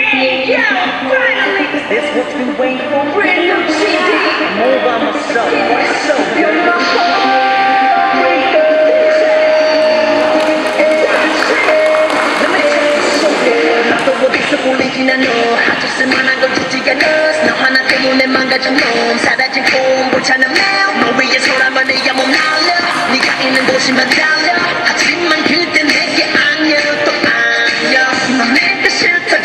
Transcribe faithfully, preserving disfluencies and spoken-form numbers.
This what we wait for. Brand new C D. I'm all by myself. What's so? You're my heartbreaker. Let me tell you something. 나도 어디서 꼴리진 않아. 아주 쓸만한 걸 주지가 않아. 너 하나 때문에 망가진 놈. 사라진 꿈 고차는 매일. 너 위해서라면 내가 몸 날려. 네가 있는 곳이면 달려. 하지만 그때 내게 안녕 또 안녕. 넌 내가 싫다.